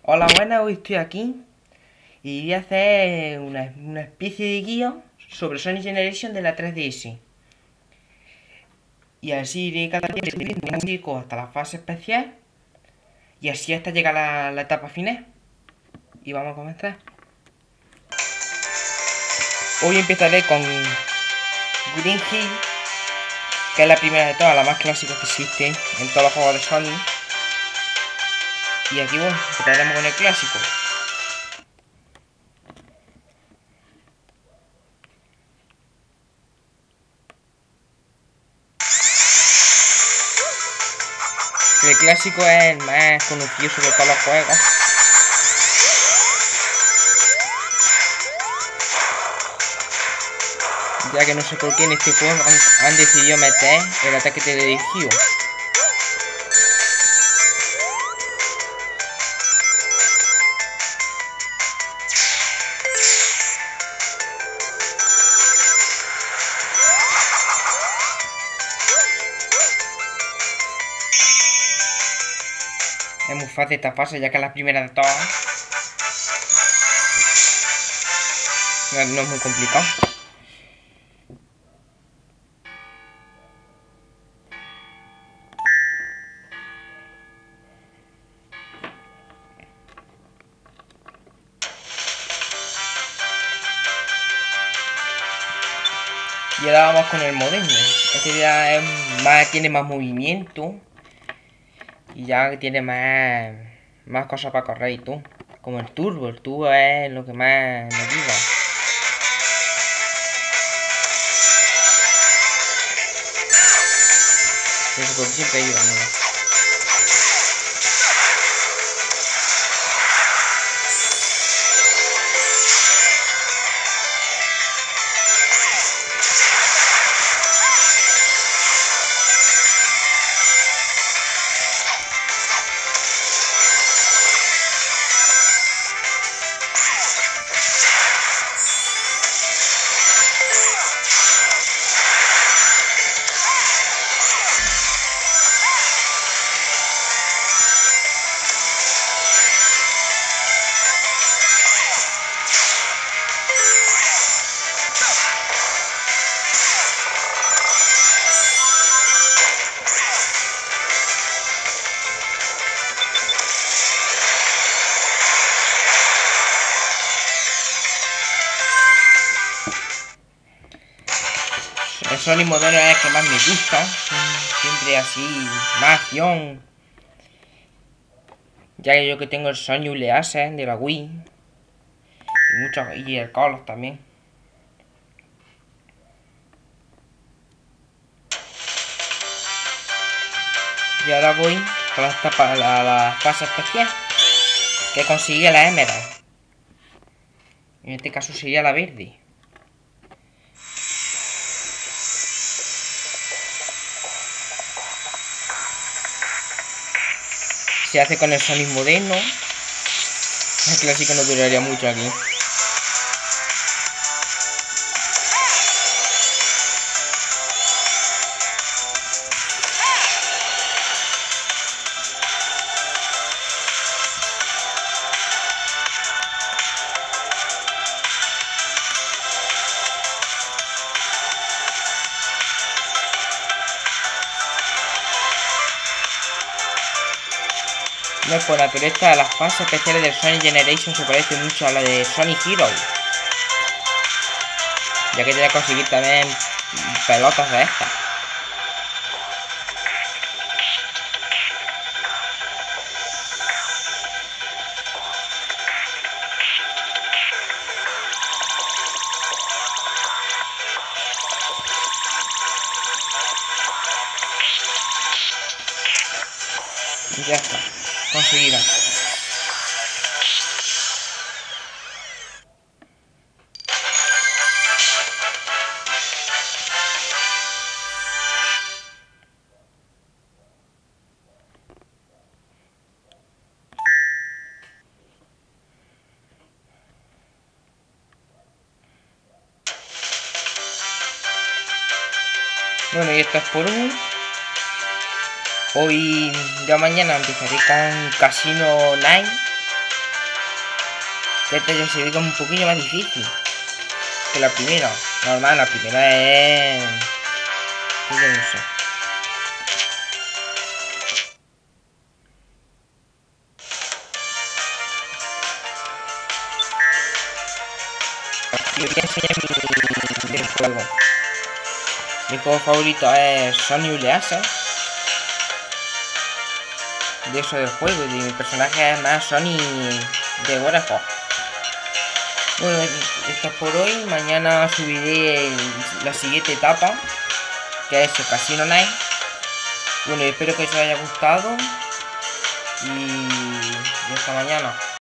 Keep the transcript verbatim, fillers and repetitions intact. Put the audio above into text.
Hola, buenas, hoy estoy aquí y voy a hacer una, una especie de guía sobre Sonic Generation de la tres D S. Y así iré cada día subiendo un chico hasta la fase especial y así hasta llegar a la, la etapa final. Y vamos a comenzar. Hoy empezaré con Green Hill, que es la primera de todas, la más clásica que existe en todos los juegos de Sonic. Y aquí bueno, empezaremos con el clásico. El clásico es el más conocido sobre todos los juegos. Ya que no sé por qué en este juego han, han decidido meter el ataque teledirigido. Es muy fácil esta fase, ya que es la primera de todas. No, no es muy complicado. Y ahora vamos con el moderno. Este ya es más, tiene más movimiento. Y ya tiene más, más cosas para correr y tú. Como el turbo, el turbo es lo que más me ayuda. Eso por siempre ayuda, mira. El Sonic modelo es el que más me gusta. Siempre así, más acción. Ya que yo que tengo el Sonic Lease de la Wii. Y, muchos, y el Colors también. Y ahora voy con la, etapa, la, la fase especial. Que consigue la Emerald. En este caso sería la verde. Se hace con el Sonic moderno. El clásico no duraría mucho aquí. No es por la, pero esta, las fases especiales del Sonic Generation se parece mucho a la de Sonic Heroes. Ya que te voy a conseguir también pelotas de estas. Y ya está, conseguida. Bueno, y esto es por hoy. Hoy, ya mañana empezaré con Casino Night. Que esta ya se ve como un poquillo más difícil que la primera. Normal, la primera es... ¿Qué yo no sé? Aquí voy a enseñar mi, mi juego. Mi juego favorito es Sony Uleasa. De eso del juego, y de mi personaje es más Sony de Warhol. Bueno, esto es por hoy. Mañana subiré el, la siguiente etapa, que es el Casino Night. Bueno, espero que os haya gustado y, y hasta mañana.